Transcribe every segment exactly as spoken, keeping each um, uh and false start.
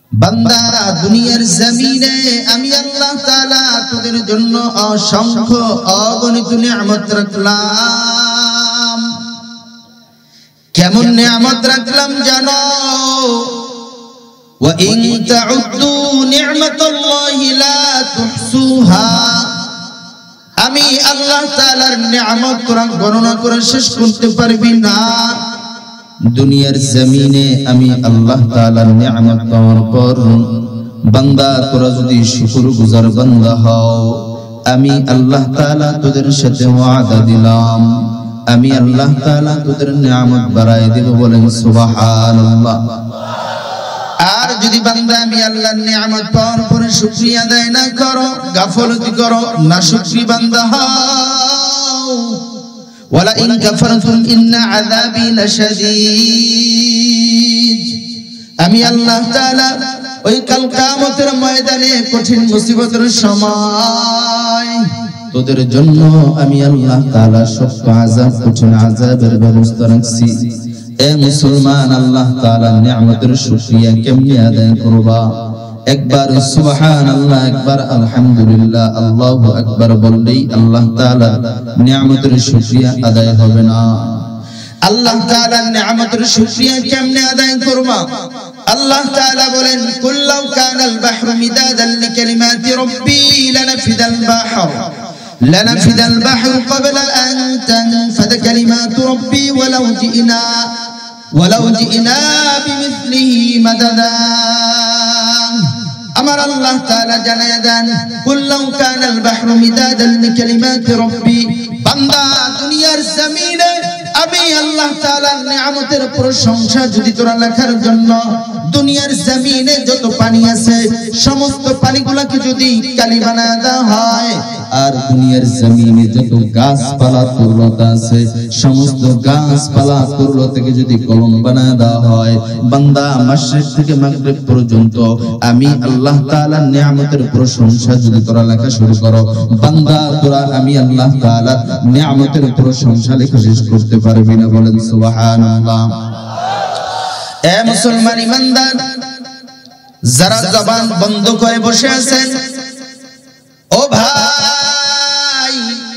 বান্দা দুনিয়ার জমিনে আমি আল্লাহ তাআলা তোদের জন্য অসংখ্য অগণিত নিয়ামত রাখলাম। কেমন নিয়ামত রাখলাম জানো? ওয়া ইন তাউদ্দু নি'মাতাল্লাহি লা তুহসুহা। আমি আল্লাহ তাআলার নিয়ামত তোরা গণনা করে শেষ করতে পারবি না। দুনিয়ার জমিনে আমি আল্লাহ তাআলার নিয়ামত পাওয়ার পর বান্দা তোরা যদি শুকরগুজার বান্দা হও, আমি আল্লাহ তাআলা তোদের সাথে ওয়াদা দিলাম, আমি আল্লাহ তাআলা তোদের নিয়ামত বাড়ায় দেব। বলেন সুবহানাল্লাহ। আর যদি বান্দা আমি আল্লাহর নিয়ামত পাওয়ার পরে শুকরিয়া আদায় না করো, গাফলতি করো, নাশুকরি বান্দা হও, ওয়ালা ইন কাফারতুম ইন্না আযাবি লাশাদীদ। আমি আল্লাহ তাআলা ওই কাল কিয়ামতের ময়দানে কঠিন মুসিবতের সময় তোদের জন্য আমি আল্লাহ তাআলা শক্ত আযাব, কঠিন আযাবের ব্যবস্থা রাখছি। এ মুসলমান, আল্লাহ তাআলার নিয়ামতের শুকরিয়া কেমনে আদায় করবা? একবার সুবহানাল্লাহ, একবার আলহামদুলিল্লাহ, আল্লাহু আকবার বললেই আল্লাহ তাআলার নিয়ামতের শুকরিয়া আদায় হবে না। আল্লাহ তাআলার নিয়ামতের শুকরিয়া কেমনে আদায় করবা? আল্লাহ তাআলা বলেন, কুল্লাউ কানাল বাহরু মিদাদান লিকালিমাতি রাব্বি লানাফিদাল বাহর লানাফিদাল বাহরু ক্বাবলা আন তানফাদা কালিমাতু রাব্বি ওয়ালাউ জিনা ওয়ালাউ জিনা বিমিসলিহি মাদাদা। আমার আল্লাহ তাআলা জানায়া দেন, কুল্লাউ কানাল বাহরু মিদাদান লিকালিমাতি রাব্বি। বান্দা দুনিয়ার জমিনে আমি আল্লাহ তাআলার নিয়ামতের প্রশংসা যদি তোরা লেখার জন্য দুনিয়ার জমিনে যত পানি আছে সমস্ত পানিগুলোকে যদি কালি বানায় দেওয়া হয়, আর দুনিয়ার জমিনে যত গাছপালা তরুলতা আছে সমস্ত গাছপালা তরুলতাকে যদি কলম বানায় দেওয়া হয়, বান্দা মাশরিক থেকে মাগরিব পর্যন্ত আমি আল্লাহ তাআলার নিয়ামতের প্রশংসা যদি তোরা লেখা শুরু করো, বান্দা তোরা আমি আল্লাহ তাআলার নিয়ামতের প্রশংসা লেখা শেষ করতে পারবি না। বলেন সুবহানাল্লাহ। এ মুসলমান ইমানদার, যারা জবান বন্ধ করে বসে আছেন, ও ভাই,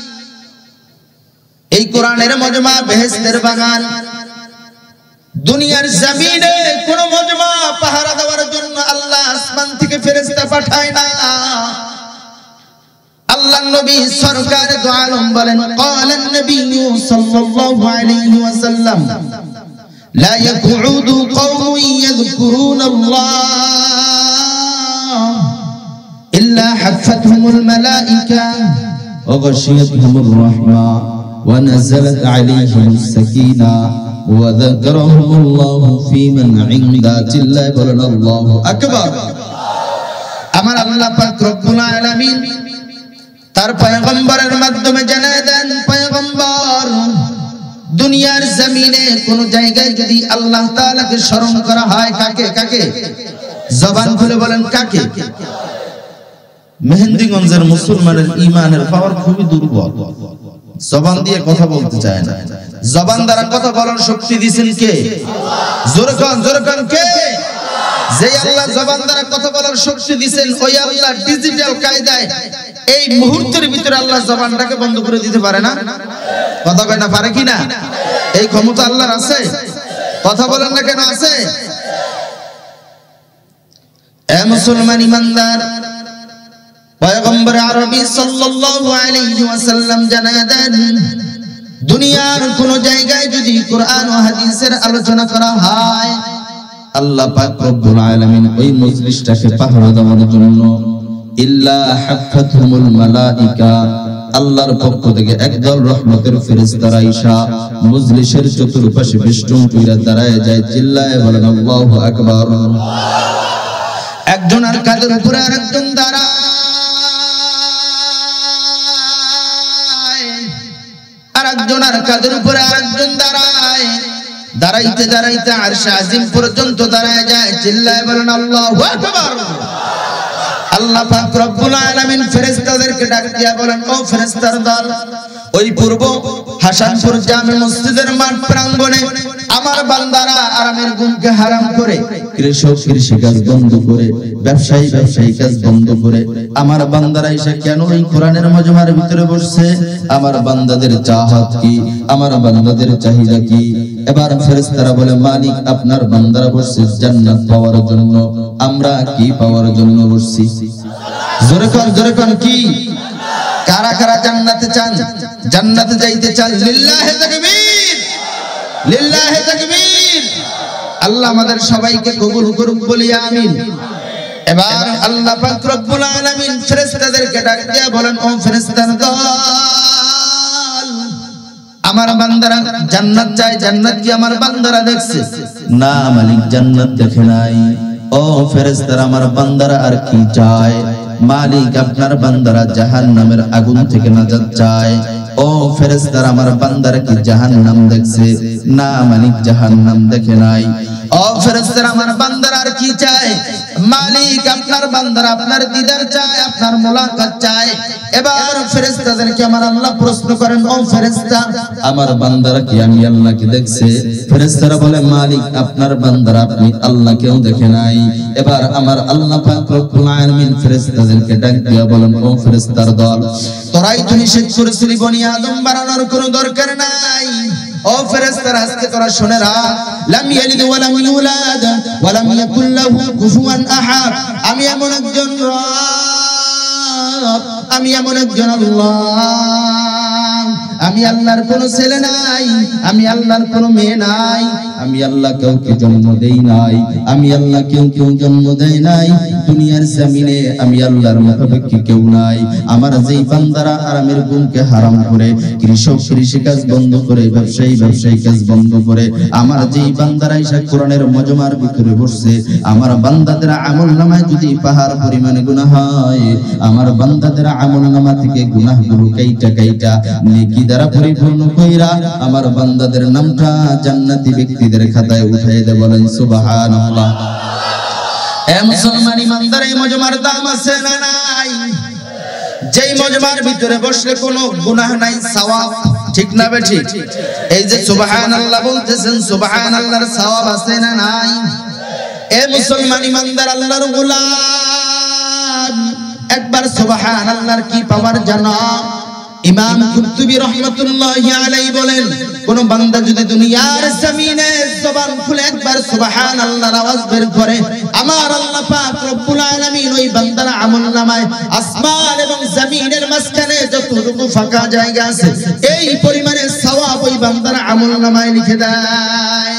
এই কোরআনের মজমা বেহেশতের বাগান। দুনিয়ার জমিনে কোন মজমা পাহারা দেওয়ার জন্য আল্লাহ আসমান থেকে ফেরেশতা পাঠায় না। আল্লাহর নবী সরকার দু আলম বলেন, ক্বালান নবী সাল্লাল্লাহু আলাইহি ওয়াসাল্লাম, লা ইয়াকুদু কওমুন ইয়াযকুরুনাল্লাহ ইল্লা হাফাতহুমুল মালায়েকা ওয়া গাশিয়াতহুমুর রাহমা ওয়া নাযালাত আলাইহিমুস সাকিনা ওয়া যাকারাহুমুল্লাহু ফী মান ইনদাতিল্লাহি। বলেন আল্লাহু আকবার। আমার আল্লাহ পাক রব্বুল আলামিন তার পয়গম্বরের মাধ্যমে জানায় দেন, পয়গম্বর দুনিয়ার জমিনে কোন জায়গায় যদি আল্লাহ তাআলাকে স্মরণ করা হয়, কাকে কাকে? জবান খুলে বলেন কাকে? মেহেন্দিগঞ্জের মুসলমানের ঈমানের পাওয়ার খুবই দুর্বল, জবান দিয়ে কথা বলতে চায় না। জবান দ্বারা কথা বলার শক্তি দিয়েছেন কে? জোরে কোন, জোরে কোন কে? যে আল্লাহ জবান দ্বারা কথা বলার শক্তি দিয়েছেন, ওই আল্লাহ ডিজিটাল কায়দায় এই মুহূর্তের ভিতরে আল্লাহ জবানটাকে বন্ধ করে দিতে পারে না? কথা কয় না, পারে কিনা? এই ক্ষমতা আল্লাহর আছে। কথা বলেন না কেন? আছে। এ মুসলমান ইমানদার, পয়গম্বর আরবি সাল্লাল্লাহু আলাইহি ওয়াসাল্লাম জানায় দেন, দুনিয়ার কোন জায়গায় যদি কোরআন ও হাদিসের আলোচনা করা হয়, আল্লাহ পাক রব্বুল আলামিন ওই মজলিসটাকে পাহারা দেওয়ার জন্য ইল্লা হাফাতহুমুল মালায়েকা, আল্লাহর পক্ষ থেকে একদল রহমতের ফেরেশতারা আইসা মজলিসের চতুর্পাশে বেষ্টন কইরা দাঁড়ায় যায়, চিল্লায় বলেন আল্লাহু আকবার। একজন আর কাদের উপরে আরেকজন দাঁড়ায়, আরেকজন আর কাদের উপরে আরেকজন দাঁড়ায়, দাঁড়াইতে দাঁড়াইতে আরশে আজিম পর্যন্ত দাঁড়ায় যায়, চিল্লায় বলেন আল্লাহু আকবার। আল্লাহ পাক রব্বুল আলামিন ফেরেশতাদেরকে ডাক দিয়া বলেন, ও ফেরেশতার দল, ওই পূর্ব হাসানপুর জামে মসজিদের মাঠ প্রাঙ্গণে আমার বান্দারা আরামের ঘুমকে হারাম করে, কৃষক কৃষি কাজ বন্ধ করে, ব্যবসায়ী ব্যবসায়ী কাজ বন্ধ করে আমার বান্দারা এসে কেন এই কোরআনের মজমার ভিতরে বসছে? আমার বান্দাদের চাহত কি? আমার বান্দাদের চাহিদা কি? এবার ফেরেশতারা বলে, মালিক আপনার বান্দারা বসছে জান্নাত পাওয়ার জন্য। আমরা কি পাওয়ার জন্য বসছি? জোরে কোন জোরে কোন কি? কারা কারা জান্নাতে চান? জান্নাতে যাইতে চান? লিল্লাহি তাকবীর, লিল্লাহি তাকবীর। আল্লাহ আমাদের সবাইকে কবুল করুক, বলি আমিন। এবার আল্লাহ পাক রব্বুল আলামিন ফেরেশতাদেরকে ডাক দিয়া বলেন, ও ফেরেশতার দল, আমার বান্দারা জান্নাত চায়। জান্নাত কি আমার বান্দারা দেখছে? না মালিক, জান্নাত দেখে নাই। ও ফেরেশতারা, আমার বান্দারা আর কি চায়? মালিক আপনার বান্দারা জাহান্নামের আগুন থেকে নাজাত চায়। ও ফেরেশতারা, আমার বান্দারা কি জাহান্নাম দেখছে? না মালিক, জাহান্নাম দেখে নাই। ও ফেরেশতারা, আমার বান্দারা আর কি চায়? মালিক আপনার বান্দারা আপনার দিদার চায়, আপনার মোলাকাত চায়। এবার ফেরেশতাদেরকে আমার আল্লাহ প্রশ্ন করেন, ও ফেরেশতা, আমার বান্দারা কি আমি আল্লাহকে দেখছে? ফেরেশতারা বলে, মালিক আপনার বান্দারা আপনি আল্লাহকেও দেখে নাই। এবার আমার আল্লাহ পাক রব্বুল আলামিন ফেরেশতাদেরকে ডাক দিয়া বলেন, ও ফেরেশতার দল, তোরাই তো নিষেধ করেছিলি বনি আদম বানানোর কোনো দরকার নাই। ও ফেরেশতারা, আজকে তোরা শুনে রাখ, লাম ইয়ালিদ ওয়া লাম ইউলাদ ওয়া লাম ইয়াকুল লাহু কুফুয়ান আহাদ। আমি এমন একজন রব, আমি এমন একজন আল্লাহ, আমি আল্লাহর কোনো ছেলে নাই, আমি আল্লাহর কোনো মেয়ে নাই, আমি আল্লাহ কাউকে জন্ম দেই নাই, আমি আল্লাহ কেউ কেউ জন্ম দেই নাই। দুনিয়ার জমিনে আমি আল্লাহর মুখাপেক্ষী কেউ নাই। আমার যেই বান্দারা আরামের ঘুমকে হারাম করে, কৃষক কৃষি কাজ বন্ধ করে, ব্যবসায়ী ব্যবসায়ী কাজ বন্ধ করে, আমার যেই বান্দারা এসে কোরআনের মজমার ভিতরে বসছে, আমার বান্দাদের আমল নামায় যদি পাহাড় পরিমাণে গুনাহ হয়, আমার বান্দাদের আমল নামা থেকে গুনাহগুলো কাইটা কাইটা নেকি দ্বারা পরিপূর্ণ কইরা আমার বান্দাদের নামটা জান্নাতি ব্যক্তিদের খাতায় উঠাই দে। বলেন সুবহানাল্লাহ। এ মুসলমান ইমানদার, এই মজমার দাম আছে না নাই? যেই মজমার ভিতরে বসলে কোনো গুনাহ নাই, সওয়াব, ঠিক না বেঠি? এই যে সুবহানাল্লাহ বলতেছেন, সুবহানাল্লাহর সওয়াব আছে না নাই? এ মুসলমান ইমানদার আল্লাহর গোলাম, একবার সুবহানাল্লাহর কি পাওয়ার জানো? ইমাম কুরতুবী রাহমাতুল্লাহি আলাইহি বলেন, কোন বান্দা যদি দুনিয়ার জমিনে জবান খুলে একবার সুবহানাল্লাহর আওয়াজ বের করে, আমার আল্লাহ পাক রব্বুল আলামিন ওই বান্দার আমলনামায় আসমান এবং জমিনের মাঝখানে যতটুকু ফাঁকা জায়গা আছে এই পরিমাণে সওয়াব ওই বান্দার আমলনামায় লিখে দেয়।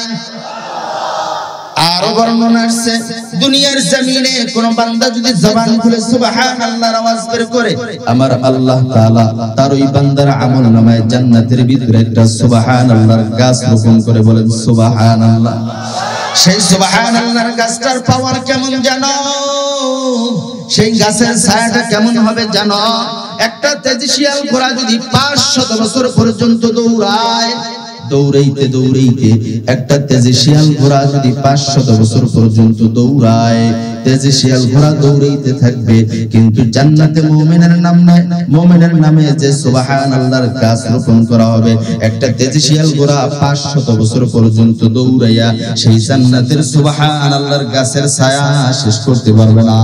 আরো বর্ণনা আসছে, দুনিয়ার জমিনে কোন বান্দা যদি জবান খুলে সুবহানাল্লাহর আওয়াজ বের করে, আমার আল্লাহ তাআলা তার ওই বান্দার আমলনামায় জান্নাতের ভিতরে একটা সুবহানাল্লাহর গাছ রোপণ করে। বলেন সুবহানাল্লাহ। সেই সুবহানাল্লাহর গাছটার পাওয়ার কেমন জানো? সেই গাছের ছায়াটা কেমন হবে জানো? একটা তেজশিয়াল ঘোড়া যদি পাঁচশত বছর পর্যন্ত দৌড়ায়, দৌড়াইতে দৌড়াইতে একটা তেজশিয়াল ঘোড়া যদি পাঁচশত বছর পর্যন্ত দৌড়ায়, তেজশিয়াল ঘোড়া দৌড়াইতে থাকবে, কিন্তু জান্নাতে মুমিনের নামে মুমিনের নামে যে সুবহানাল্লাহর গাছ রোপণ করা হবে, একটা তেজশিয়াল ঘোড়া পাঁচশত বছর পর্যন্ত দৌড়াইয়া সেই জান্নাতের সুবহানাল্লাহর গাছের ছায়া শেষ করতে পারবে না।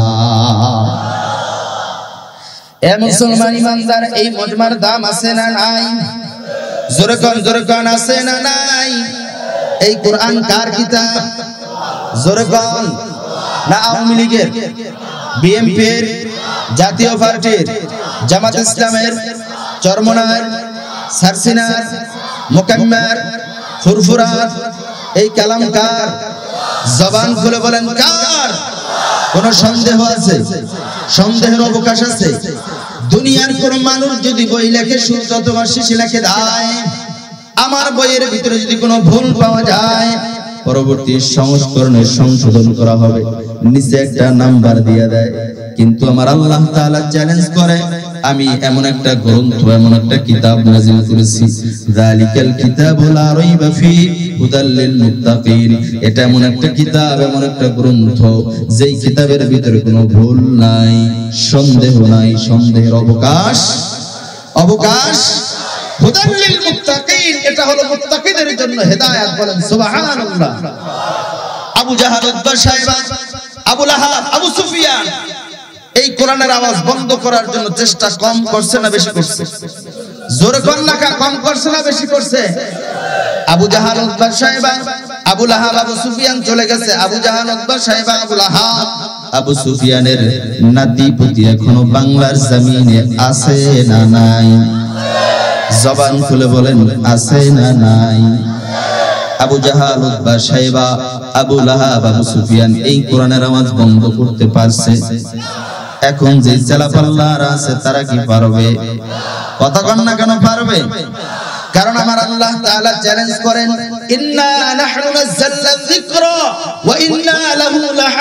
এ মুসলমান ইমানদার, এই মজমার দাম আছে না নাই? জোরে কোন জোরে কোন আছে না নাই? এই কোরআন কার কিতাব? জোরে কোন। না আওয়ামী লীগের, বিএনপির, জাতীয় পার্টির, জামাত ইসলামের, চরমনার, সারসিনার, মোকাম্মার, ফুরফুরার? এই কালাম কার? জবান খুলে বলেন কার? কোন সন্দেহ আছে? সন্দেহের অবকাশ আছে? দুনিয়ার কোন মানুষ যদি বই লেখে, সূর্য অথবা শিশি লেখে দেয়, আমার বইয়ের ভিতরে যদি কোনো ভুল পাওয়া যায়, পরবর্তী সংস্করণে সংশোধন করা হবে, নিচে একটা নাম্বার দিয়ে দেয়। কিন্তু আমার আল্লাহ তাআলা চ্যালেঞ্জ করে, আমি এমন একটা গ্রন্থ এমন একটা কিতাব নাযিল করেছি যালিকাল কিতাবু লা রাইবা ফি হুদাল লিল মুত্তাকিন এটা এমন একটা কিতাব এমন একটা গ্রন্থ যেই কিতাবের ভিতরে কোনো ভুল নাই সন্দেহ নাই সন্দেহের অবকাশ অবকাশ হুদাল লিল মুত্তাকিন এটা হলো মুত্তাকিদের জন্য হেদায়েত বলেন সুবহানাল্লাহ Abu Jahl Utba Saiba Abu Lahab Abu Sufian এই কোরআনের আওয়াজ বন্ধ করার জন্য চেষ্টা কম করছে না বেশি করছে জোরে কোন লেখা কম করছে না বেশি করছে Abu Jahl Utba Saiba Abu Lahab Abu Sufian চলে গেছে Abu Jahl Utba Saiba Abu Lahab Abu সুফিয়ানের নাতিপুতি এখনো বাংলার জমিনে আছে না নাই জবান খুলে বলেন আছে না নাই Abu Jahl Utba Saiba Abu Lahab Abu Sufian এই কোরআনের আওয়াজ বন্ধ করতে পারছে এখন যে চালাপাল্লারা আছে তারা কি পারবে কথা কন না কেন পারবে কারণ আমার আল্লাহ তাআলা চ্যালেঞ্জ করেন ইন্না নাহনু নাযালনা যিকরা ওয়া ইন্না লাহু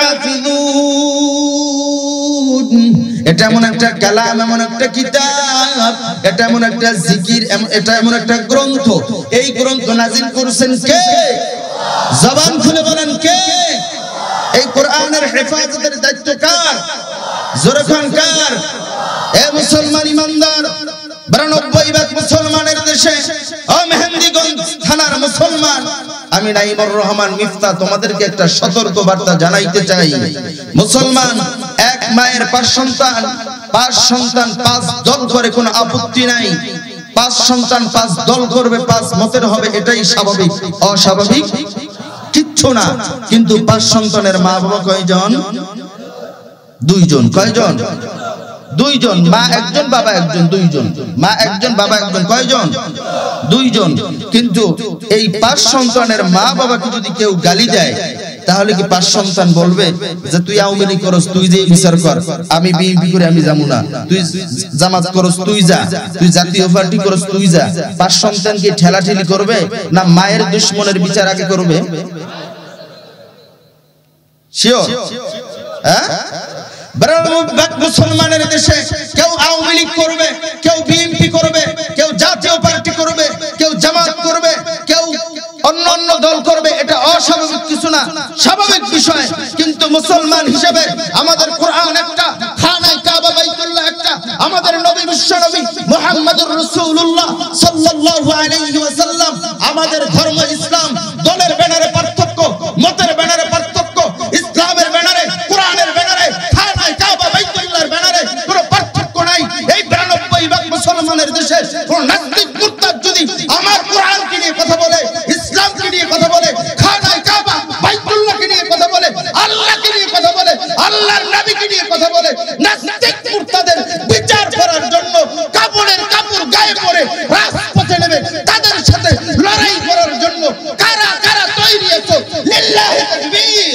লাহাফিজুন এটা এমন একটা কালাম এমন একটা কিতাব এটা এমন একটা জিকির এটা এমন একটা গ্রন্থ এই গ্রন্থ নাযিল করেছেন কে জবান খুলে বলেন কে এই কোরআনের হেফাজতের দায়িত্ব কার জোরে কোন কার এ মুসলমান ইমানদার বিরানব্বই ভাগ মুসলমানের দেশে ও মেহেন্দিগঞ্জ থানার মুসলমান আমি নাইমুর রহমান মিফতা তোমাদেরকে একটা সতর্ক বার্তা জানাইতে চাই মুসলমান এক মায়ের পাঁচ সন্তান পাঁচ সন্তান পাঁচ দল করে কোনো আপত্তি নাই পাঁচ সন্তান পাঁচ দল করবে পাঁচ মতের হবে এটাই স্বাভাবিক অস্বাভাবিক কিচ্ছু না কিন্তু পাঁচ সন্তানের মা বাবা কয়জন দুইজন কয়জন দুইজন মা একজন বাবা একজন দুইজন মা একজন বাবা একজন কয়জন দুইজন কিন্তু এই পাঁচ সন্তানের মা বাবাকে যদি কেউ গালি দেয় তাহলে কি পাঁচ সন্তান বলবে যে তুই আওয়ামী লীগ করস তুই যে বিচার কর আমি বিএনপি করে আমি যাবো না তুই জামাত করস তুই যা তুই জাতীয় পার্টি করস তুই যা পাঁচ সন্তানকে ঠেলাঠেলি করবে না মায়ের দুশমনের বিচার আগে করবে শিওর হ্যাঁ মুসলমানের দেশে কেউ আওয়ামী লীগ করবে কেউ বিএনপি করবে কেউ জাতীয় পার্টি করবে কেউ জামাত করবে কেউ অন্য অন্য দল করবে এটা অস্বাভাবিক কিছু না স্বাভাবিক বিষয় কিন্তু মুসলমান হিসেবে আমাদের কোরআন একটা খানায়ে কাবা বাইতুল্লাহ একটা আমাদের নবী বিশ্ব নবী মুহাম্মদুর রাসূলুল্লাহ সাল্লাল্লাহু আলাইহি ওয়াসাল্লাম আমাদের ধর্ম ইসলাম দলের ব্যানারে পার্থক্য মতের ব্যানারে পার্থক্য ইসলামের ব্যানারে কোরআনের ব্যানারে খানায়ে কাবা বাইতুল্লাহর ব্যানারে কোনো পার্থক্য নাই এই বিরানব্বই ভাগ মুসলমানের দেশে কোন নাস্তিক মুরতাদ যদি আমার কোরআনকে নিয়ে কথা বলে ইসলামকে নিয়ে কথা বলে খানায়ে কাবা বাইতুল্লাহকে নিয়ে কথা বলে আল্লাহকে নিয়ে কথা বলে আল্লাহর নবীকে নিয়ে কথা বলে নাস্তিক মুরতাদের বিচার করার জন্য কাপড়ের কাপড় গায়ে পরে রাজপথে নেমে তাদের সাথে লড়াই করার জন্য কারা কারা তৈরি আছো লিল্লাহি তাকবীর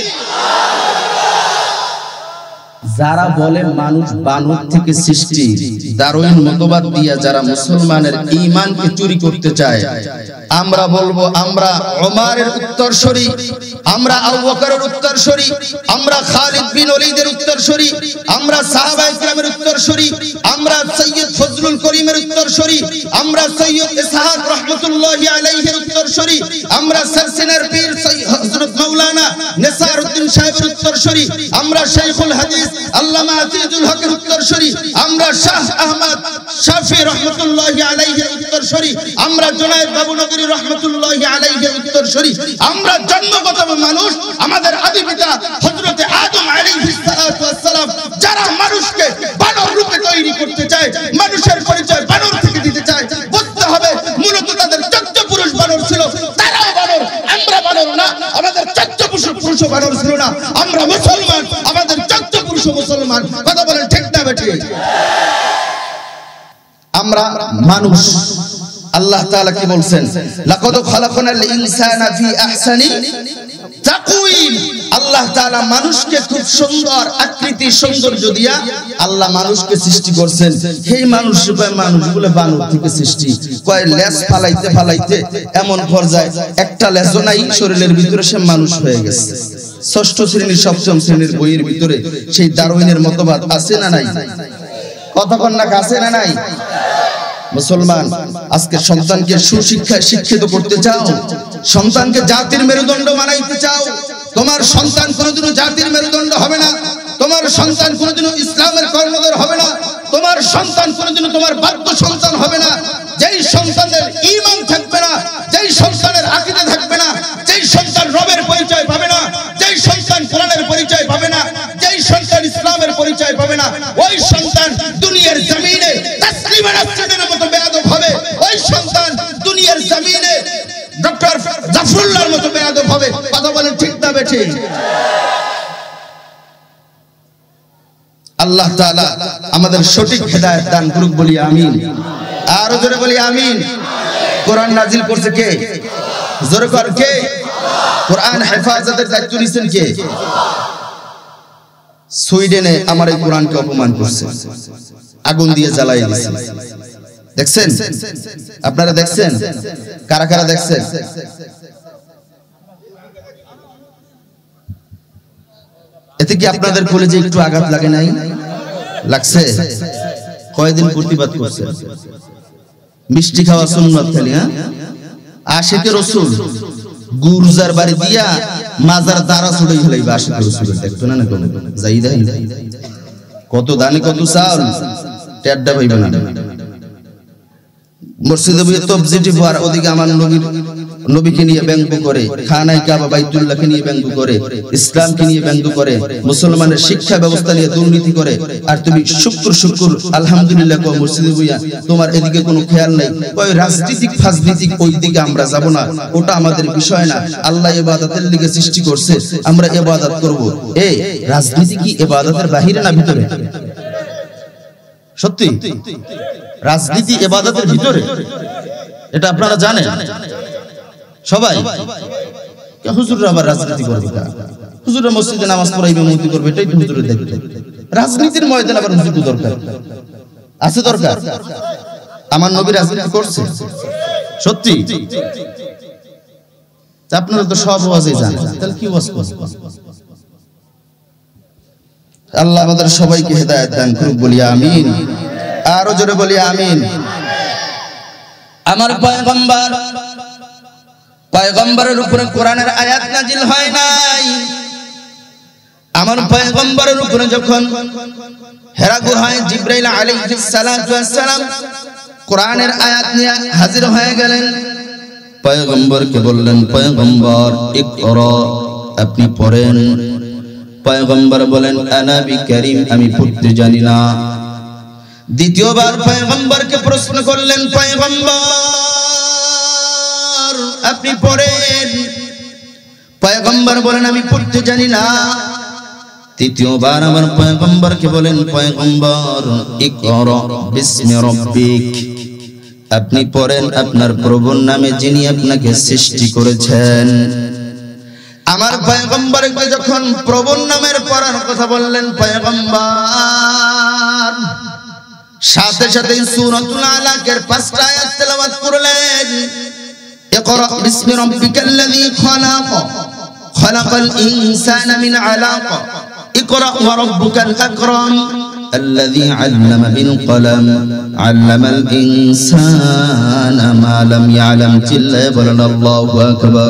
যারা বলে মানুষ বানর থেকে সৃষ্টি দারুইন মতবাদ দিয়া যারা মুসলমানের ঈমানকে চুরি করতে চায় আমরা বলবো আমরা ওমরের উত্তরসূরি আমরা আবু বকরের উত্তরসূরি আমরা খালিদ বিন ওলীদের উত্তরসূরি আমরা সাহাবায়ে কিরামের উত্তরসূরি আমরা সৈয়দ ফজলুল করিমের উত্তরসূরি আমরা সৈয়দ ইসহাক রাহমাতুল্লাহি আলাইহির উত্তরসূরি আমরা সরসিনার পীর হযরত মাওলানা নেসারউদ্দিন সাহেবের উত্তরসূরি আমরা শাইখুল হাদিস আল্লামা আজিজুল হকের উত্তরসূরি আমরা শাহ আহমদ শাফি রাহমাতুল্লাহি আলাইহির উত্তরসূরি আমরা জুনায়েদ বাবুনগরী রাহমাতুল্লাহি আলাইহির উত্তরসূরি আমরা জন্মগত মানুষ আমাদের আদি পিতা হযরত আদম আলাইহিস সালাতু ওয়াস সালাম যারা মানুষকে বানর রূপে তৈরি করতে চায় মানুষের পরিচয় বানর থেকে দিতে চায় বুঝতে হবে মূলত তাদের চোদ্দ পুরুষ বানর ছিল তারাও বানর আমরা বানর না আমাদের চোদ্দ পুরুষ বানর ছিল না আমরা মুসলমান আমাদের চোদ্দ পুরুষ মুসলমান কথা বলেন ঠিক না বেঠিক আমরা মানুষ আল্লাহ তাআলা কি বলছেন লাকাদ খালাকনাল ইনসানা ফি আহসানি তাকওয়িম আল্লাহ তাআলা মানুষকে খুব সুন্দর আকৃতি সৌন্দর্য দিয়া আল্লাহ মানুষকে সৃষ্টি করেছেন এই মানুষ কয় মানুষগুলো বানর থেকে সৃষ্টি কয় লেজ ফালাইতে ফালাইতে এমন পর্যায়ে একটা লেজও নাই শরীরের ভিতরে সে মানুষ হয়ে গেছে ষষ্ঠ শ্রেণীর সপ্তম শ্রেণীর বইয়ের ভিতরে সেই দারউইনের মতবাদ আছে না নাই কতক্ষণ না কাছে না নাই? মুসলমান, আজকে সন্তানকে সুশিক্ষায় শিক্ষিত করতে চাও, সন্তানকে জাতির মেরুদণ্ড বানাইতে চাও, তোমার সন্তান কোনোদিনও জাতির মেরুদণ্ড হবে না, তোমার সন্তান কোনোদিনও ইসলামের কর্ণধার হবে না, তোমার সন্তান কোনোদিনও তোমার বাধ্য সন্তান হবে না। যেই সন্তানের ঈমান থাকবে না, যেই সন্তানের আকীদা থাকবে না, যেই সন্তান রবের পরিচয় পাবে না, যেই সন্তান কোরআনের পরিচয় পাবে না, যেই সন্তান ইসলামের পরিচয় পাবে না, ওই সন্তান দুনিয়ার জমিনে তাসলিমা নাসরিনের মতো বেয়াদব হবে, ওই সন্তান দুনিয়ার জমিনে ডক্টর জাফরুল্লাহর মতো বেয়াদব হবে। কথা বলেন ঠিক না বেঠিক? আল্লাহ তাআলা আমাদের সঠিক হেদায়েত দান করুক, বলি আমিন। আরো জোরে বলি আমিন। কোরআন নাজিল করছে কে? জোরে কর কে? কোরআন হেফাজতের দায়িত্ব নিছেন কে? সুইডেনে আমার এই কোরআনকে অপমান করছে, আগুন দিয়ে জ্বালাই দিয়েছে। দেখছেন? আপনারা দেখছেন? কারা কারা দেখছেন? এতে কি আপনাদের কলেজে একটু আঘাত লাগে নাই? লাগছে? কয়দিন প্রতিবাদ করছে? মিষ্টি খাওয়া সুন্নাত খালি, হ্যাঁ? আশিকে রাসূল গুরজার বাড়ি দিয়া মাজার দ্বারা ছুড়ে ফেলাইবে। আশিকে রাসূল দেখতো না না কোন যাই দেয় কত দানে কত চাল টেড্ডা পাইবে না। মসজিদে বইয়ে তবজিটি পড়া, ওদিকে আমার নবীর নবীকে নিয়ে ব্যঙ্গ করে, খানায় কাবা বাইতুল্লাহকে নিয়ে ব্যঙ্গ করে, ইসলামকে নিয়ে ব্যঙ্গ করে, মুসলমানের শিক্ষা ব্যবস্থা নিয়ে দুর্নীতি করে, আর তুমি শুক্র শুক্র আলহামদুলিল্লাহ কও মসজিদে বইয়া, তোমার এদিকে কোনো খেয়াল নাই। ওই রাজনীতিক ফাজনীতিক ওই দিকে আমরা যাব না, ওটা আমাদের বিষয় না। আল্লাহ ইবাদতের লিগে সৃষ্টি করছে, আমরা ইবাদত করব। এই রাজনীতি কি ইবাদতের বাহিরে না ভিতরে? সত্যি রাজনীতি ইবাদতের ভিতরে, এটা আপনারা জানেন সবাই। হুজুররা আবার রাজনীতি করবে? হুজুররা মসজিদে নামাজ পড়াইবে, মুক্তি করবে, এটাই তো হুজুরের দায়িত্ব। রাজনীতির ময়দানে আবার হুজুর দরকার আছে? দরকার? আমার নবী রাজনীতি করছে? সত্যি? আপনারা তো সব ওয়াজে জানেন, তাহলে কি ওয়াজ করব? আল্লাহ আমাদের সবাইকে হেদায়েত দান করুক, বলি আমিন। আরো জোরে বলি আমিন। আমার পয়গম্বর পয়গম্বরের উপরে কোরআনের আয়াত নাজিল হয় নাই। আমার পয়গম্বরের উপরে যখন হেরা গুহায় জিবরাইল আলাইহিস সালাতু ওয়াস সালাম কোরআনের আয়াত নিয়ে হাজির হয়ে গেলেন, পয়গম্বরকে বললেন, পয়গম্বর ইকরা, আপনি পড়েন। পয়গম্বর বলেন, আনা বিকারিম, আমি পড়তে জানি না। দ্বিতীয়বার পয়গম্বরকে প্রশ্ন করলেন, পয়গম্বর আপনি পড়েন। পয়গম্বর বলেন, আমি পড়তে জানি না। তৃতীয়বার আমার পয়গম্বরকে বলেন, পয়গম্বর ইকরা বিসমি রাব্বিক, আপনি পড়েন আপনার প্রভুর নামে যিনি আপনাকে সৃষ্টি করেছেন। আমার পয়গম্বরকে যখন প্রভুর নামের পড়ার কথা বললেন পয়গম্বর, সাথে সাথে সূরাতুল আলাকের পাঁচটা আয়াত তেলাওয়াত করলেন। ইকরা বিসমি রাব্বিকাল্লাযী খালাক, খালাকাল ইনসানা মিন আলাক, ইকরা ওয়া রাব্বুকাল আকরাম, আল্লাযী আল্লামা বিল কলম, আল্লামাল ইনসানা মা লাম ইয়ালাম। চিল্লায়ে বলেন আল্লাহু আকবার।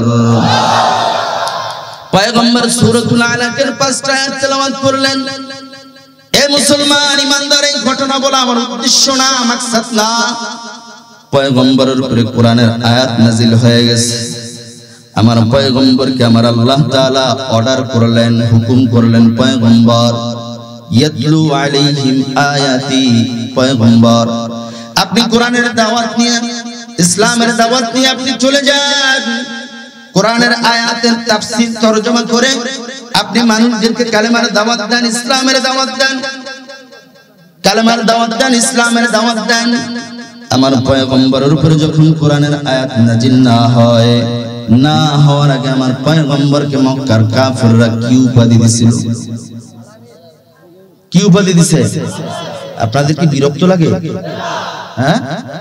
পয়গম্বর সূরাতুল আলাকের পাঁচটা আয়াত তেলাওয়াত করলেন। এ মুসলমান ইমানদার, এই ঘটনা বলা আমার উদ্দেশ্য না, মাকসাদ না। পয়গম্বরের উপরে কোরআনের আয়াত নাজিল হয়ে গেছে। আমার পয়গম্বরকে আমার আল্লাহ তাআলা অর্ডার করলেন, হুকুম করলেন, পয়গম্বর ইয়াতলু আলাইহিম আয়াতি, পয়গম্বর আপনি কোরআনের দাওয়াত নিয়ে, ইসলামের দাওয়াত নিয়ে আপনি চলে যান। কোরআনের আয়াতের তাফসীর তরজমা করে আপনি মানুষদেরকে কালেমার দাওয়াত দেন, ইসলামের দাওয়াত দেন, কালেমার দাওয়াত দেন, ইসলামের দাওয়াত দেন। আমার পয়গম্বরের উপরে যখন কোরআনের আয়াত নাজিল না হয়, না হওয়ার আগে আমার পয়গম্বরকে মক্কার কাফিররা কি উপাধি দিছিল? কি উপাধি দিছে? আপনাদের কি বিরক্ত লাগে? হ্যাঁ,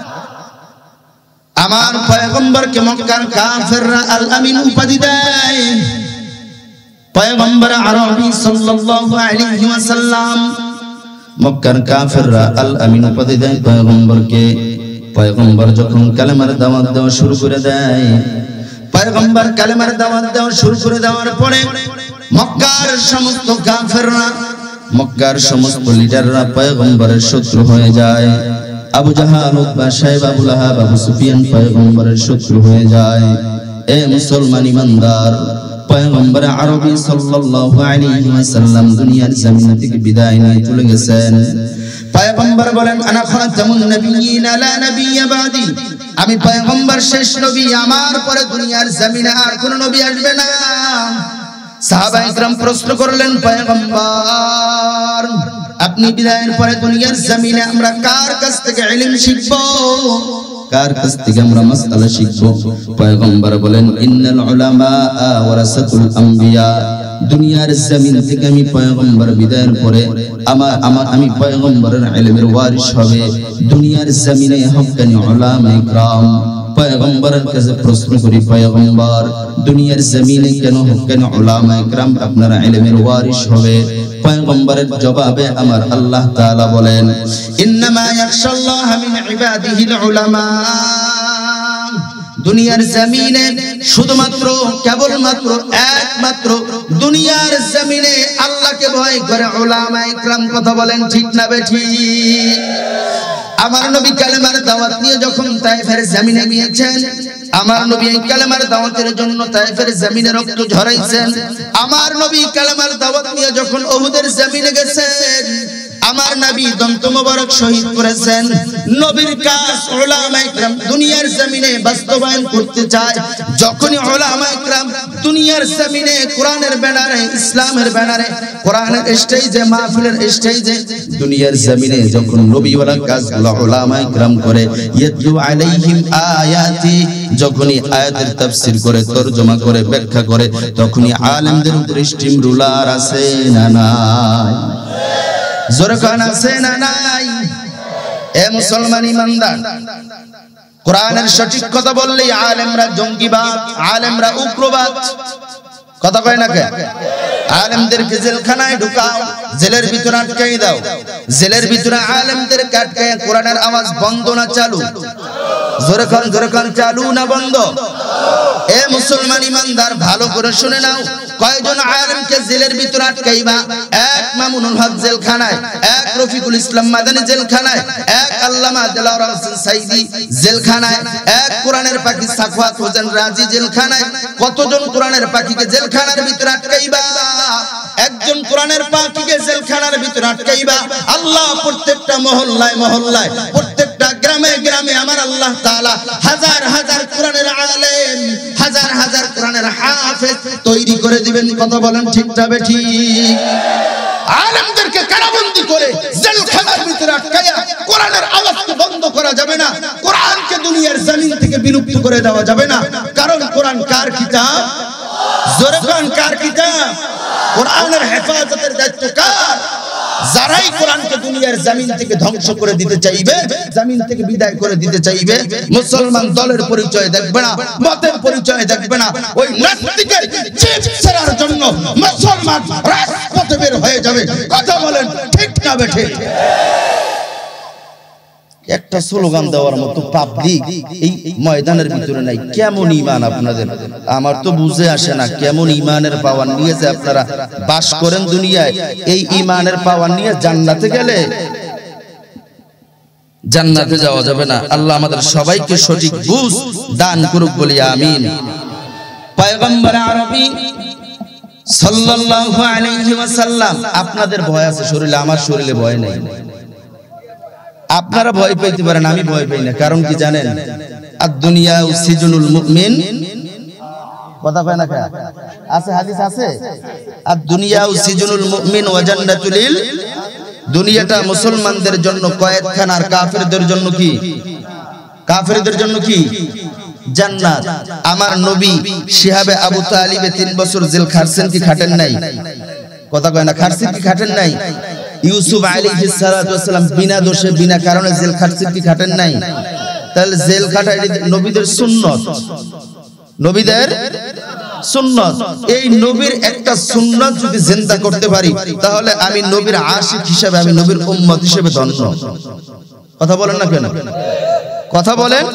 আমার পয়গম্বরকে মক্কার কাফিররা আল আমিন উপাধি দেয়। পয়গম্বর আরবি সাল্লাল্লাহু আলাইহি ওয়াসাল্লাম মক্কার কাফেররা আল আমিন উপাধি দেয় পয়গম্বরকে। পয়গম্বর যখন কালেমার দাওয়াত দেওয়া শুরু করে দেয়, পয়গম্বর কালেমার দাওয়াত দেওয়া শুরু করে দেওয়ার পরে মক্কার সমস্ত কাফেররা, মক্কার সমস্ত লিডাররা পয়গম্বরের শত্রু হয়ে যায়। Abu Jahl, Utba, Shaiba, Abu Lahab, Abu Sufyan পয়গম্বরের শত্রু হয়ে যায়। এ মুসলমান ইমানদার, পয়গম্বর আরবি সাল্লাল্লাহু আলাইহি ওয়াসাল্লাম দুনিয়ার জমিন থেকে বিদায় নিয়ে চলে গেছেন। পয়গম্বর বলেন, আনা খাতামুন নবিয়্যিন লা নাবিয়্যা বাদি, আমি পয়গম্বর শেষ নবী, আমার পরে দুনিয়ার জমিনে আর কোন নবী আসবে না। সাহাবায়ে কেরাম প্রশ্ন করলেন, পয়গম্বর আপনি বিদায়ের পরে দুনিয়ার জমিনে আমরা কার কাছ থেকে ইলম শিখব, কার কাছ থেকে আমরা মাসআলা শিখব? পয়গম্বর বলেন, ইন্নাল উলামা ওয়ারাসাতুল আম্বিয়া, দুনিয়ার জমিন থেকে আমি পয়গম্বর বিদায়ের পরে আমার আমার আমি পয়গম্বরের ইলমের ওয়ারিস হবে দুনিয়ার জমিনে হক্কানি উলামায়ে কেরাম। পয়গম্বরের কাছে প্রশ্ন করি, পয়গম্বর দুনিয়ার জমিনে কেন হক্কানি উলামায়ে কেরাম আপনারা ইলমের ওয়ারিস হবে? পয়গম্বরের জবাবে আমার আল্লাহ তাআলা বলেন, ইন্নামা ইয়াখশাল্লাহ মিন ইবাদিহিল উলামা, দুনিয়ার জমিনে শুধুমাত্র কেবলমাত্র একমাত্র দুনিয়ার জমিনে আল্লাহকে ভয় করে উলামায়ে কেরাম। কথা বলেন ঠিক না বেঠিক? আমার নবী কালেমার দাওয়াত নিয়ে যখন তায়েফের জমিনে গিয়েছেন, আমার নবী এই কালেমার দাওয়াতের জন্য তায়েফের জমিনে রক্ত ঝরাইছেন। আমার নবী কালেমার দাওয়াত নিয়ে যখন উহুদের জমিনে গেছেন, আমার নবী দন্ত মোবারক শহীদ করেছেন। নবীর কাজ উলামায়ে কেরাম দুনিয়ার জমিনে বাস্তবায়ন করতে চায়। যখনই উলামায়ে কেরাম দুনিয়ার জমিনে কোরআনের ব্যানারে, ইসলামের ব্যানারে, কোরআনের স্টেজে, মাহফিলের স্টেজে, দুনিয়ার জমিনে যখন নবীওয়ালা কাজগুলো উলামায়ে কেরাম করে, ইয়াতলু আলাইহিম আয়াতি, যখনই আয়াতের তাফসীর করে, তরজমা করে, ব্যাখ্যা করে, তখনই আলেমদের উপর স্টিম রুলার আছে না নাই? জোরে কোন আছে না নাই? এ মুসলমান ইমানদার, কোরআনের সঠিক কথা বললেই আলেমরা জঙ্গিবাদ, আলেমরা উগ্রবাদ। কথা কয় না কে? আলেমদেরকে জেলখানায় ঢুকাও, জেলের ভিতরে আটকাই দাও, জেলের ভিতরে আলেমদেরকে আটকায় কোরআনের আওয়াজ বন্ধ না চালু? জোরে কোন, জোরে কোন, চালু না বন্ধ? এ মুসলমান ইমানদার, ভালো করে শুনে নাও, কয়জন আলেমকে জেলের ভিতরে আটকাইবা? এক মামুনুল হক জেলখানায়, এক রফিকুল ইসলাম মাদানী জেলখানায়, এক আল্লামা দেলাওয়ার হোসেন সাইদি জেলখানায়, এক কোরআনের পাখি সাখাওয়াত হোসেন রাজি জেলখানায়। কতজন কোরআনের পাখিকে জেলখানার ভিতরে আটকাইবা? একজন কোরআনের পাখিকে জেলখানার ভিতরে আটকাইবা। আল্লাহ প্রত্যেকটা মহল্লায় মহল্লায়, প্রত্যেকটা গ্রামে গ্রামে আমার আল্লাহ তাআলা হাজার হাজার কোরআনের আলেম, হাজার হাজার কোরআনের হাফেজ তৈরি করে দিবেন। কথা বলেন ঠিক না বেঠিক? আলেমদেরকে কারাবন্দী করে জেলখানার ভিতরে আটকায়া কোরআনের আওয়াজকে বন্ধ করা যাবে না, কোরআনকে দুনিয়ার জমিন থেকে বিলুপ্ত করে দেওয়া যাবে না। কারণ কোরআন কার কিতাব? জোরে কোরআন কার কিতাব? কোরআনের হেফাজতের দায়িত্ব কার? যারাই কোরআনকে দুনিয়ার জমিন থেকে ধ্বংস করে দিতে চাইবে, জমিন থেকে বিদায় করে দিতে চাইবে, মুসলমান দলের পরিচয় দেখবে না, মতের পরিচয় দেখবে না, ওই নাস্তিকের জিভ ছেড়ার জন্য মুসলমান রাজপথে বের হয়ে যাবে। কথা বলেন ঠিক না বেঠিক? একটা স্লোগান দেওয়ার মতো পাবলিক এই ময়দানের ভিতরে নাই। কেমন ঈমান আপনাদের? আমার তো বুঝে আসে না, কেমন ঈমানের পাওয়ার নিয়ে যে আপনারা বাস করেন দুনিয়ায়। এই ঈমানের পাওয়ার নিয়ে জান্নাতে গেলে জান্নাতে যাওয়া যাবে না। আল্লাহ আমাদের সবাইকে সঠিক বুঝ দান করুক বলি আমিন। পয়গম্বর আরবি সাল্লাল্লাহু আলাইহি ওয়াসাল্লাম, আপনাদের ভয় আছে শরীরে, আমার শরীরে ভয় নাই। আপনারা ভয় পেতে পারেন, আমি ভয় পাই না। কারণ কি জানেন? আদ-দুনিয়া সিজনুল মুমিন। কথা কয় না? আছে, হাদিস আছে, আদ-দুনিয়া সিজনুল মুমিন ওয়া জান্নাতুল লিল, দুনিয়াটা মুসলমানদের জন্য কয়েদখানা, আর কাফেরদের জন্য কি? কাফেরদের জন্য কি? জান্নাত। আমার নবী শিহাবে আবু তালিবে তিন বছর জেল খাটছেন কি খাটেন নাই? কথা কয় না? খাটছেন কি খাটেন নাই? ইউসুফ আলাইহিস সালাতু ওয়াস সালাম বিনা দোষে বিনা কারণে জেল খাটছেন কি খাটেন নাই? তাহলে জেল খাটা এটা নবীদের সুন্নত, নবীদের সুন্নাত। এই নবীর একটা সুন্নাত যদি জিন্দা করতে পারি তাহলে আমি নবীর আশিক হিসেবে, আমি নবীর উম্মত হিসেবে ধন্য। কথা বলেন না কেন? কথা বলেন।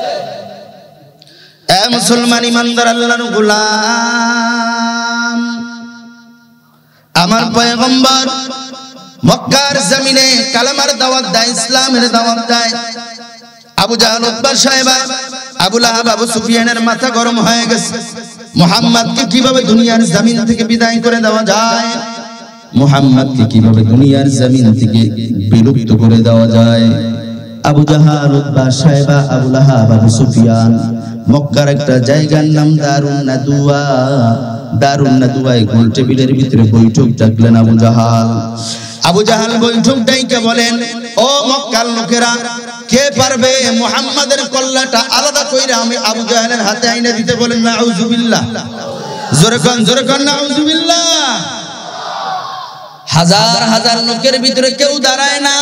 এ মুসলমান ইমানদার আল্লাহর গোলাম, আমার পয়গম্বর মক্কার জমিনে কালেমার দাওয়াত দেয়, ইসলামের দাওয়াত দেয়। Abu Jahl, Utba, Shaiba, Abu Lahab, Abu সুফিয়ানের মাথা গরম হয়ে গেছে। মুহাম্মদকে কিভাবে দুনিয়ার জমিন থেকে বিদায় করে দেওয়া যায়, মুহাম্মদকে কিভাবে দুনিয়ার জমিন থেকে বিলুপ্ত করে দেওয়া যায়। Abu Jahl, Utba, Shaiba, Abu Lahab, Abu Sufyan মক্কার একটা জায়গার নাম দারুন নাদুয়া। দারুন নাদুয়ায় গোল টেবিলের ভিতরে বৈঠক ডাকলেন আবু জাহাল। আবু জাহাল বৈঠক ডাইকা বলেন, ও মক্কার লোকেরা, কে পারবে মুহাম্মাদের কল্লাটা আলাদা কইরা আমি আবু জাহালের হাতে আইনা দিতে? বলেন নাউজুবিল্লাহ। জোরে কোন, জোরে কোন নাউজুবিল্লাহ। হাজার হাজার লোকের ভিতরে কেউ দাঁড়ায় না।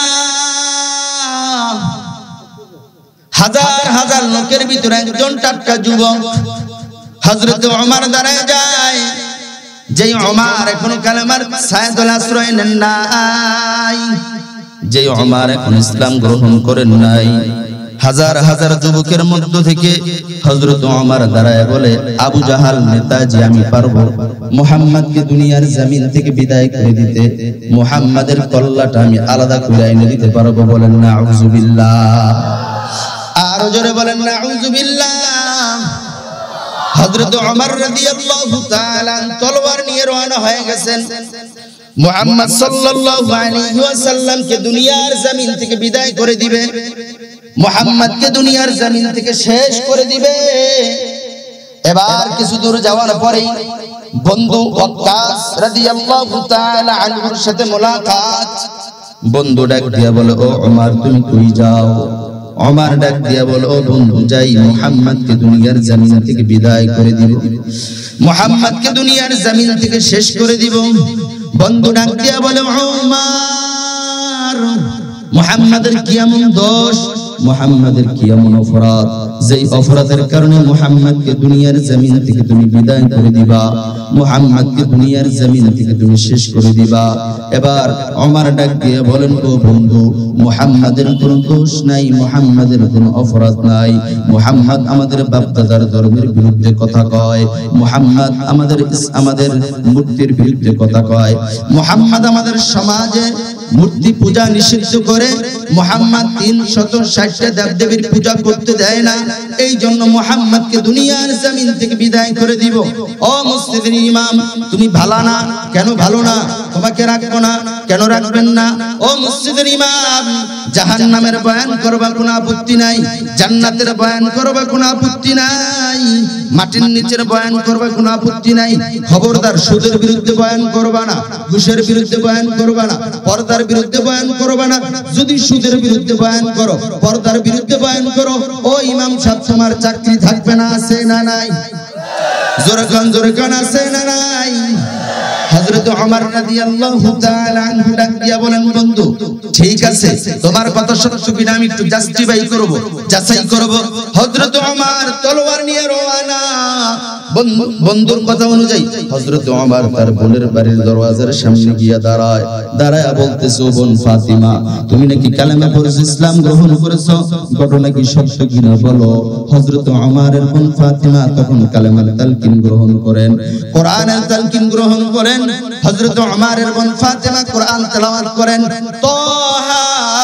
হাজার হাজার লোকের ভিতরে একজন টাটকা যুবক হযরত ওমর দাঁড়ায় যায়। যেই ওমর এখনো কালেমার সায়াদুল আশ্রয় নেন নাই, যেই ওমর এখন ইসলাম গ্রহণ করেন নাই, হাজার হাজার যুবকের মধ্য থেকে হযরত ওমর দাঁড়ায় বলে, আবু জাহাল নেতাজি, আমি পারবো মুহাম্মদকে দুনিয়ার জমিন থেকে বিদায় করে দিতে। মুহাম্মাদের কল্লাটা আমি আলাদা করে এনে দিতে পারবো। বলেন নাউজুবিল্লাহ। আর জোরে বলেন নাউজুবিল্লাহ। হযরত ওমর রাদিয়াল্লাহু তাআলা তলোয়ার নিয়ে রওনা হয়ে গেছেন। মুহাম্মদ সাল্লাল্লাহু আলাইহি ওয়াসাল্লামকে দুনিয়ার জমিন থেকে বিদায় করে দিবে, মুহাম্মদকে দুনিয়ার জমিন থেকে শেষ করে দিবে। এবার কিছু দূর যাওয়ার পরেই বন্ধু ওয়াক্কাস রাদিয়াল্লাহু তাআলা আনহুর সাথে মুলাকাত। বন্ধু ডাক দিয়া বলে, ও ওমর, তুমি কই যাও? ওমর ডাক দিয়া বলে, ও বন্ধু, যাই মুহাম্মদকে দুনিয়ার জমিন থেকে বিদায় করে দিব, মুহাম্মদকে দুনিয়ার জমিন থেকে শেষ করে দিব। বন্ধু ডাক দিয়া বলে, ওমর, মুহাম্মদের কি এমন দোষ, মুহাম্মদের কি এমন অপরাধ, যেই অপরাধের কারণে মুহাম্মদকে দুনিয়ার জমিন থেকে তুমি বিদায় করে দিবা, মুহাম্মদকে দুনিয়ার জমিন থেকে তুমি শেষ করে দিবা? এবার ওমর ডাক দিয়ে বলেন, ও বন্ধু, মুহাম্মদের কোনো দোষ নাই, মুহাম্মদের কোনো অপরাধ নাই। মুহাম্মদ আমাদের বাপদাদার ধর্মের বিরুদ্ধে কথা কয়, মুহাম্মদ আমাদের আমাদের মূর্তির বিরুদ্ধে কথা কয়, মুহাম্মদ আমাদের সমাজে মূর্তি পূজা নিষিদ্ধ করে, মুহাম্মদ তিনশত ষাটটা দেবদেবীর পূজা করতে দেয় না। এই জন্য মুহাম্মদকে দুনিয়ার জমিন থেকে বিদায় করে দিব। ও মসজিদের ইমাম, তুমি ভালো না, কেন ভালো না? তোমাকে রাখবো না, কেন রাখবেন না? ও মসজিদের ইমাম, জাহান্নামের বয়ান করবা কোনো আপত্তি নাই, জান্নাতের বয়ান করবা কোনো আপত্তি নাই, মাটির নিচের বয়ান করবা কোনো আপত্তি নাই। খবরদার সুদের বিরুদ্ধে বয়ান করবা না, ঘুষের বিরুদ্ধে বয়ান করবা না, পর্দার বিরুদ্ধে বয়ান করবা না। যদি সুদের বিরুদ্ধে বয়ান করো, পর্দার বিরুদ্ধে বয়ান করো, ও ইমাম সাহেব, তোমার চাকরি থাকবে না, আছে না নাই? জোরে কান, জোরে কান, আছে না নাই? হযরত ওমর রাদিয়াল্লাহু তাআলা আনহু ডাক দিয়া বলেন, বন্ধু, ঠিক আছে, তোমার কথা সত্য কিনা আমি একটু জাস্টিফাই করব, যাচাই করব। হযরত ওমর তলোয়ার নিয়ে রওনা। বন্ধুর কথা অনুযায়ী হযরত ওমর তার বোনের বাড়ির দরওয়াজার সামনে গিয়া দাঁড়ায়। দাঁড়ায় বলতেছে, ও বোন ফাতিমা, তুমি নাকি কালেমা পড়েছো, ইসলাম গ্রহণ করেছো, ঘটনা কি সত্য কিনা বলো? হযরত ওমরের বোন ফাতিমা তখন কালেমার তালকিন গ্রহণ করেন, কোরআনের তালকিন গ্রহণ করেন। হযরত ওমরের বোন ফাতিমা কোরআন তেলাওয়াত করেন, তাহা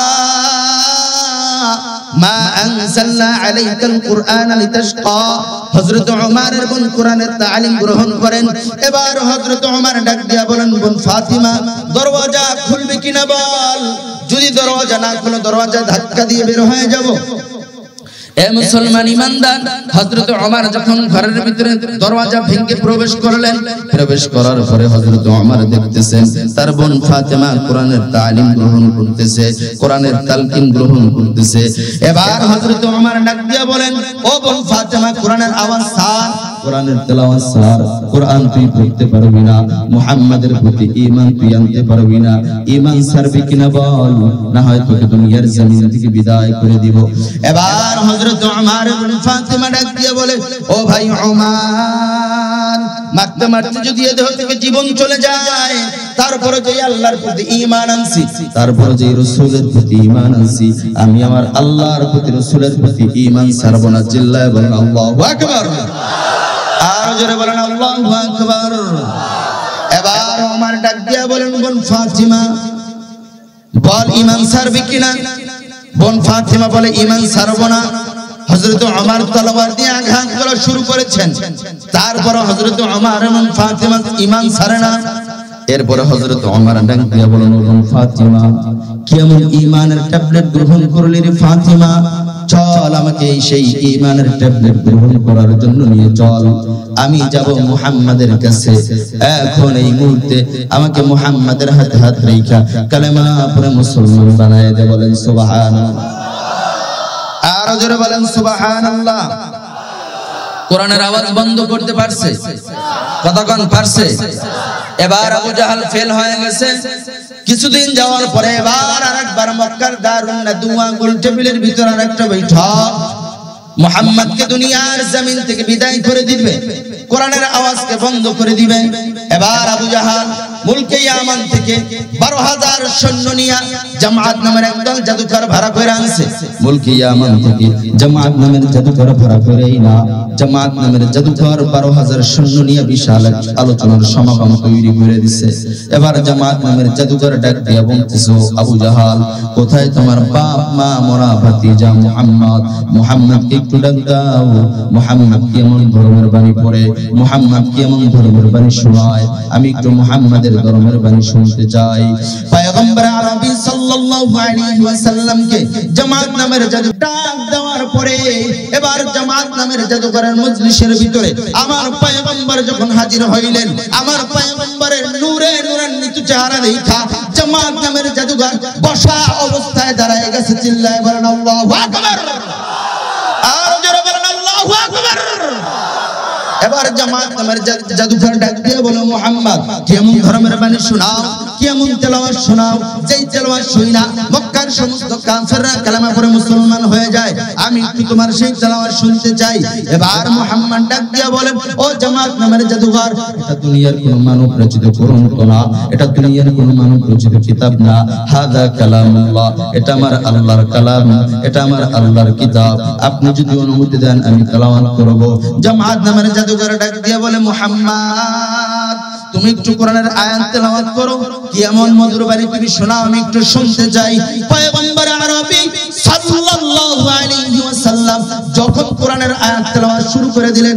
মা আনজালনা আলাইকাল কুরআন লিতাশকা। হযরত ওমরের বোন কোরআনের তালিম গ্রহণ করেন। এবার হযরত ওমর ডাক দিয়া বলেন, বোন ফাতিমা, দরওয়াজা খুলবে কিনা বল, যদি দরওয়াজা না খুলো দরওয়াজা ধাক্কা দিয়ে বের হয়ে যাব। এ মুসলমান ইমানদার, হযরত ওমর যখন ঘরের ভিতরে দরওয়াজা ভেঙে প্রবেশ করলেন, প্রবেশ করার পরে হযরত ওমর দেখতেছেন তার বোন ফাতেমা কোরআনের তালিম গ্রহণ করতেছে, কোরআনের তালকিন গ্রহণ করতেছে। এবার হযরত ওমর ডাক দিয়া বলেন, ও বোন ফাতেমা, কোরআনের আওয়াজ ছাড়, কোরআনের তেলাওয়াত ছাড়, কোরআন তুই পড়তে পারবি না, মুহাম্মাদের প্রতি ঈমান তুই আনতে পারবি না, ঈমান ছাড়বি কিনা বল, না হয় তোকে দুনিয়ার জমিন থেকে বিদায় করে দিব। এবার হযরত ওমর ইবনে ফাতিমা ডাক দিয়ে বলে, ও ভাই ওমর, ঈমান মারতে মারতে যদি এ দেহ থেকে জীবন চলে যায় তারপরে যে আল্লাহর প্রতি ঈমান আনছি তারপরে যে রাসূলের প্রতি ঈমান আনছি আমি আমার আল্লাহর প্রতি রাসূলের প্রতি ঈমান ছাড়ব না চিল্লায়ে বলেন আল্লাহু আকবার আর জোরে বলেন আল্লাহু আকবার এবার ওমর ডাক দিয়া বলেন বোন ফাতিমা বল ঈমান ছাড়বি কিনা বোন ফাতিমা বলে ঈমান ছাড়ব না হযরত ওমর তলোয়ার দিয়ে আঘাত করা শুরু করেছেন তারপর হযরত ওমর এবং ফাতিমা ঈমান ছাড়ে না এরপরে হযরত ওমর ডাক দিয়া বলেন বোন ফাতিমা কেমন ঈমানের ট্যাবলেট গ্রহণ করলি রে ফাতিমা চল আমাকে সেই ঈমানের ট্যাবলেট গ্রহণ করার জন্য নিয়ে চল আমি যাব মুহাম্মাদের কাছে এখন এই মুহূর্তে আমাকে মুহাম্মাদের হাতে হাত রেখা কালেমা পড়ে মুসলমান বানায় দে বলেন সুবহানাল্লাহ আর জোরে বলেন সুবহানাল্লাহ কোরআনের আওয়াজ বন্ধ করতে পারছে কতক্ষণ পারছে এবার আবু জাহাল ফেল হয়ে গেছে কিছুদিন যাওয়ার পরে এবার আরেকবার মক্কার দারুন নাদওয়া গোল টেবিলের ভিতর আরেকটা বৈঠক মুহাম্মদকে দুনিয়ার জমিন থেকে বিদায় করে দিবে কোরআনের আওয়াজকে বন্ধ করে দিবে এবার আবু জাহাল মুলকে ইয়ামান থেকে বারো হাজার সৈন্য নিয়ে জামাত নামের একদল জাদুকর ভাড়া করে আনছে মুলকে ইয়ামান থেকে জামাত নামের জাদুকর ভাড়া করেই না জামাত নামের জাদুকর বারো হাজার সৈন্য নিয়ে বিশাল আলোচনার সমাগম তৈরি করে দিছে এবার জামাত নামের জাদুকর ডাক দিয়ে বলতেছে আবু জাহাল কোথায় তোমার বাপ মা মরা ভাতিজা মুহাম্মদ মুহাম্মদ একটু ডাক দাও মুহাম্মদ কেমন ধর্মের বাণী পড়ে মুহাম্মদ কেমন ধর্মের বাণী শোনায় আমি একটু মুহাম্মাদের ধর্মের বাণী শুনতে চাই পয়গম্বর আরবি সাল্লাল্লাহু আলাইহি ওয়াসাল্লামকে জামাত নামের জাদু ডাক দেওয়ার পরে এবার জামাত নামের জাদুকরের মজলিসের ভিতরে আমার পয়গম্বর যখন হাজির হইলেন আমার পয়গম্বরের নূরে নূরান্বিত চেহারা দেখা জামাত নামের জাদুকর বসা অবস্থায় দাঁড়ায় গেছে চিল্লায় বলেন আল্লাহু আকবার আর জোরে বলেন আল্লাহু আকবার এবার জামাত নামের জাদুকর ডাক দিয়ে বলে মুহাম্মদ কেমন ধর্মের বাণী শোনাও কেমন তেলাওয়াত শোনাও যেই তেলাওয়াত শুনা মক্কার সমস্ত কাফেররা কালেমা পড়ে মুসলমান হয়ে যায় আমি একটু তোমার সেই তেলাওয়াত শুনতে চাই এবার মুহাম্মদ ডাক দিয়ে বলেন ও জামাত নামের জাদুকর এটা দুনিয়ার কোনো মানব রচিত গ্রন্থ না এটা দুনিয়ার কোনো মানব রচিত কিতাব না হাদা কালামুল্লাহ এটা আমার আল্লাহর কালাম এটা আমার আল্লাহর কিতাব আপনি যদি অনুমতি দেন আমি তেলাওয়াত করব জামাত নামের জাদুকর ডাক দিয়ে বলে মুহাম্মদ তুমি একটু কোরআনের আয়াত তেলাওয়াত করো কেমন মধুর বাণী তুমি শোনাও আমি একটু শুনতে চাই পয়গম্বর আরবি সাল্লাল্লাহু আলাইহি ওয়াসাল্লাম যখন কোরআনের আয়াত তেলাওয়াত শুরু করে দিলেন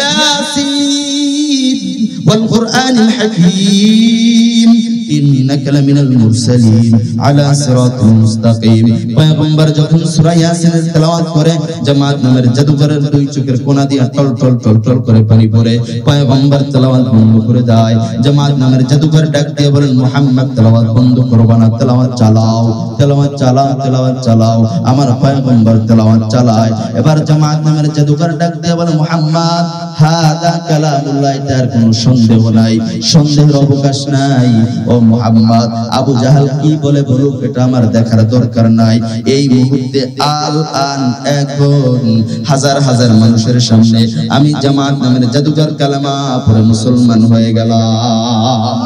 ইয়াসিন ওয়াল কুরআনিল হাকীম ইন্নাকা লামিনাল মুরসালিন আলা সিরাতিল মুস্তাকিম পয়গম্বর যখন সূরা ইয়াসিনের তেলাওয়াত করে জামাত নামের জাদুকরের দুই চোখের কোণা দিয়ে টল টল টল টল করে পানি পড়ে পয়গম্বর তেলাওয়াত বন্ধ করে দেয় জামাত নামের জাদুকর ডাক দিয়ে বলেন মুহাম্মদ তেলাওয়াত বন্ধ করবা না তেলাওয়াত চালাও তেলাওয়াত চালাও তেলাওয়াত চালাও আমার পয়গম্বর তেলাওয়াত চালায় এবার জামাত নামের জাদুকর ডাক দিয়ে বলে মুহাম্মদ হাদা কালামুল্লাহ এটার কোনো সন্দেহ নাই সন্দেহের অবকাশ নাই ও মুহাম্মদ আবু জাহাল কি বলে বলুক এটা আমার দেখার দরকার নাই এই মুহূর্তে আল আন এখন হাজার হাজার মানুষের সামনে আমি জামাত নামের জাদুকর কালেমা পড়ে মুসলমান হয়ে গেলাম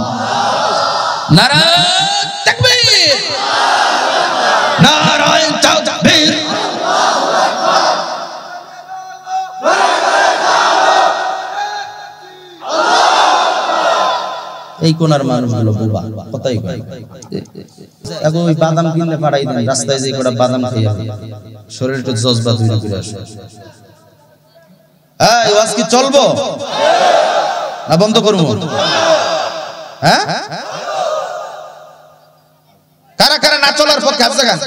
নারায়ে তাকবীর নারায়ে তাকবীর এই কোনার মানুষগুলো বোবা কথাই কয় এখন ওই বাদাম কিনলে পাঠাই দেন রাস্তায় যে কোটা বাদাম খেয়ে শরীর একটু জজবা তৈরি করে আসে এই ওয়াজ কি চলবো না বন্ধ করব হ্যাঁ কারা কারা না চলার পক্ষে হাত জাগান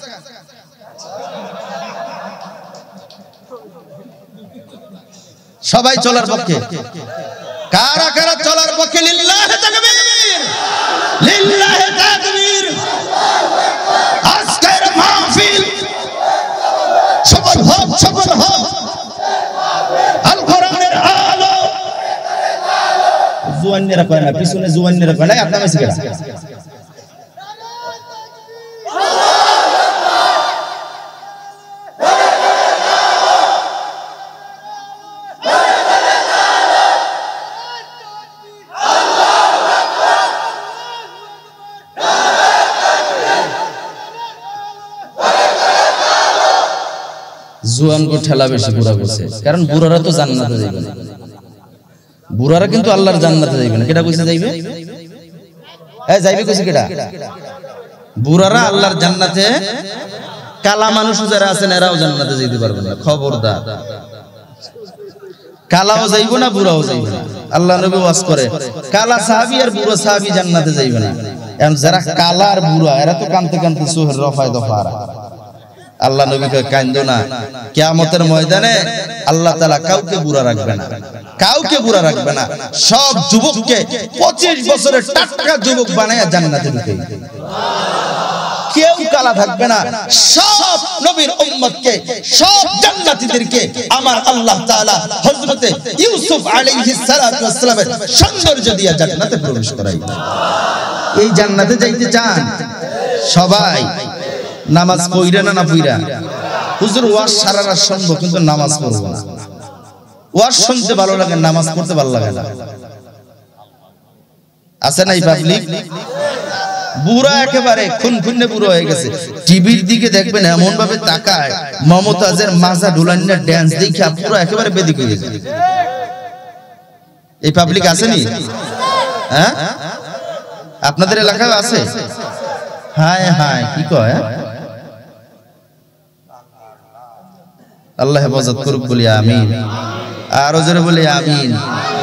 সবাই চলার পক্ষে কারা কারা চলার পক্ষে লিল্লাহে তাকবীর লিল্লাহে তাকবীর আজকের মাহফিল সফল হোক সফল হোক আল কোরআনের আলো জুয়ান্নেরা কয় না পিছনে জুয়ান্নেরা কয় না আপনার মেসে গেছে জুয়ান কো ঠেলা বেশি বুড়া কইছে, কারণ বুড়ারা তো জান্নাতে যাইবে না। বুড়ারা কিন্তু আল্লাহর জান্নাতে যাইবে না। কেডা কইছে যাইবে? এ যাইবে কইছে কেডা? বুড়ারা আল্লাহর জান্নাতে, কালা মানুষ যারা আছেন এরাও জান্নাতে যেতে পারবে না, খবরদার। কালাও যাইবো না, বুড়াও যাইবে না। আল্লাহ নবী ওয়াজ করে কালা সাহাবী আর বুড়া সাহাবী জান্নাতে যাইবে না। এখন যারা কালা আর বুড়া এরা তো কানতে কানতে সোহের রফায় দফারা। আল্লাহ নবী কয় কান্দো না, কিয়ামতের ময়দানে আল্লাহ তাআলা কাউকে বুড়া রাখবে না, কাউকে বুড়া রাখবে না। সব যুবককে পঁচিশ বছরের টাটকা যুবক বানায়া জান্নাতে ঢুকাই দিবে। কেউ কালা থাকবে না। সব নবীর উম্মতকে, সব জান্নাতীদেরকে আমার আল্লাহ তাআলা হযরতে ইউসুফ আলাইহিস সালাতু ওয়াস সালামের সৌন্দর্য দিয়ে জান্নাতে প্রবেশ করাইবে। এই জান্নাতে যাইতে চান সবাই? নামাজ পড়িরা না না পড়িরা? হুজুর ওয়াজ সারা রাত শুনবো কিন্তু নামাজ পড়বো না। ওয়াজ শুনতে ভালো লাগে, নামাজ পড়তে ভালো লাগে না। আছে না এই পাবলিক? বুড়া একেবারে খুনখুন্নে বুড়ো হয়ে গেছে। টিভির দিকে দেখবেন এমন ভাবে তাকায়, মমতাজের মাজা ঢুলানিয়া ড্যান্স দেখা পুরো একেবারে বেদিক হয়ে গেছে। এই পাবলিক আসেনি? হ্যাঁ, আপনাদের এলাকায় আছে? হায় হায়, কি কয়? আল্লাহ হেফাজত করুক বলি আমিন। আরো জোরে বলি আমিন।